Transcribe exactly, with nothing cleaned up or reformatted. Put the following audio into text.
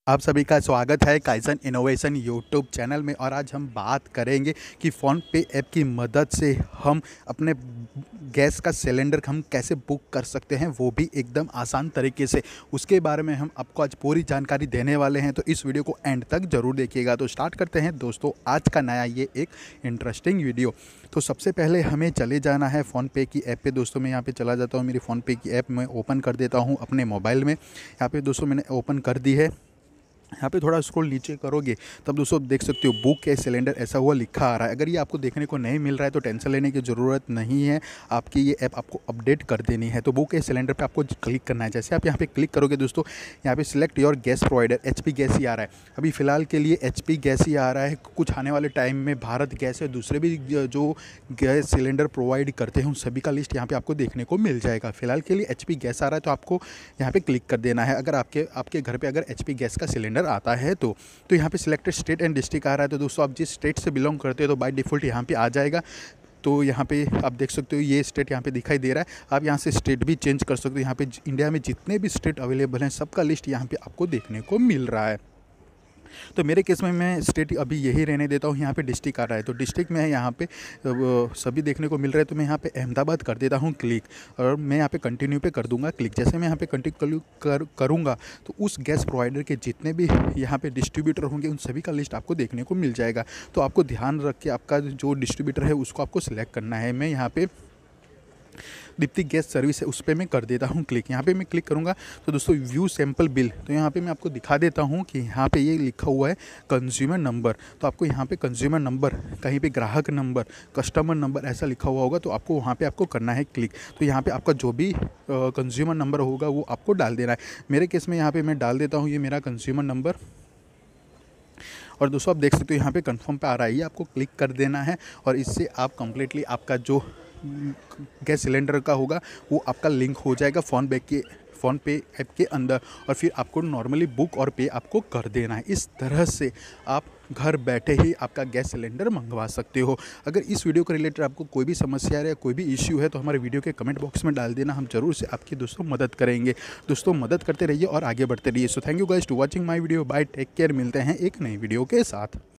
आप सभी का स्वागत है काइज़न इनोवेशन यूट्यूब चैनल में। और आज हम बात करेंगे कि फ़ोनपे ऐप की मदद से हम अपने गैस का सिलेंडर हम कैसे बुक कर सकते हैं, वो भी एकदम आसान तरीके से। उसके बारे में हम आपको आज पूरी जानकारी देने वाले हैं, तो इस वीडियो को एंड तक ज़रूर देखिएगा। तो स्टार्ट करते हैं दोस्तों आज का नया ये एक इंटरेस्टिंग वीडियो। तो सबसे पहले हमें चले जाना है फ़ोनपे की ऐप पे। दोस्तों मैं यहाँ पे चला जाता हूँ, मेरी फ़ोनपे की ऐप मैं ओपन कर देता हूँ अपने मोबाइल में। यहाँ पे दोस्तों मैंने ओपन कर दी है। यहाँ पे थोड़ा स्क्रॉल नीचे करोगे तब दोस्तों आप देख सकते हो बुक ए सिलेंडर ऐसा हुआ लिखा आ रहा है। अगर ये आपको देखने को नहीं मिल रहा है तो टेंशन लेने की ज़रूरत नहीं है, आपकी ये ऐप आपको अपडेट कर देनी है। तो बुक ए सिलेंडर पे आपको क्लिक करना है। जैसे आप यहाँ पे क्लिक करोगे दोस्तों, यहाँ पे select your gas provider, HP gas ही आ रहा है। अभी फ़िलहाल के लिए एचपी गैस ही आ रहा है। कुछ आने वाले टाइम में भारत गैस है, दूसरे भी जो गैस सिलेंडर प्रोवाइड करते हैं उन सभी का लिस्ट यहाँ पे आपको देखने को मिल जाएगा। फिलहाल के लिए एचपी गैस आ रहा है तो आपको यहाँ पे क्लिक कर देना है। अगर आपके आपके घर पे अगर एचपी गैस का सिलेंडर आता है तो तो यहाँ पे सिलेक्टेड स्टेट एंड डिस्ट्रिक्ट आ रहा है। तो दोस्तों आप जिस स्टेट से बिलोंग करते हो तो बाय डिफ़ॉल्ट यहाँ पे आ जाएगा। तो यहाँ पे आप देख सकते हो ये स्टेट यहाँ पे दिखाई दे रहा है। आप यहाँ से स्टेट भी चेंज कर सकते हो। यहाँ पे इंडिया में जितने भी स्टेट अवेलेबल हैं सबका लिस्ट यहाँ पे आपको देखने को मिल रहा है। तो मेरे केस में मैं स्टेट अभी यही रहने देता हूँ। यहाँ पे डिस्ट्रिक्ट आ रहा है तो डिस्ट्रिक्ट में यहाँ पे सभी देखने को मिल रहा है। तो मैं यहाँ पे अहमदाबाद कर देता हूँ क्लिक, और मैं यहाँ पे कंटिन्यू पे कर दूंगा क्लिक। जैसे मैं यहाँ पे कंटिन्यू कर करूँगा तो उस गैस प्रोवाइडर के जितने भी यहाँ पे डिस्ट्रीब्यूटर होंगे उन सभी का लिस्ट आपको देखने को मिल जाएगा। तो आपको ध्यान रख के आपका जो डिस्ट्रीब्यूटर है उसको आपको सिलेक्ट करना है। मैं यहाँ पे दीप्ति गैस सर्विस है उस पर मैं कर देता हूँ क्लिक। यहाँ पे मैं क्लिक करूँगा तो दोस्तों व्यू सैम्पल बिल, तो यहाँ पे मैं आपको दिखा देता हूँ कि यहाँ पे ये लिखा हुआ है कंज्यूमर नंबर। तो आपको यहाँ पे कंज्यूमर नंबर, कहीं पे ग्राहक नंबर, कस्टमर नंबर ऐसा लिखा हुआ होगा तो आपको वहाँ पे आपको करना है क्लिक। तो यहाँ पे आपका जो भी कंज्यूमर नंबर होगा वो आपको डाल देना है। मेरे केस में यहाँ पर मैं डाल देता हूँ ये मेरा कंज्यूमर नंबर। और दोस्तों आप देख सकते हो यहाँ पे कंफर्म पे आ रहा है, ये आपको क्लिक कर देना है। और इससे आप कंप्लीटली आपका जो गैस सिलेंडर का होगा वो आपका लिंक हो जाएगा फ़ोन पे के फ़ोन पे ऐप के अंदर, और फिर आपको नॉर्मली बुक और पे आपको कर देना है। इस तरह से आप घर बैठे ही आपका गैस सिलेंडर मंगवा सकते हो। अगर इस वीडियो के रिलेटेड आपको कोई भी समस्या है या कोई भी इश्यू है तो हमारे वीडियो के कमेंट बॉक्स में डाल देना, हम जरूर से आपकी दोस्तों मदद करेंगे। दोस्तों मदद करते रहिए और आगे बढ़ते रहिए। So thank you guys to watching my video. Bye, take care. मिलते हैं एक नई वीडियो के साथ।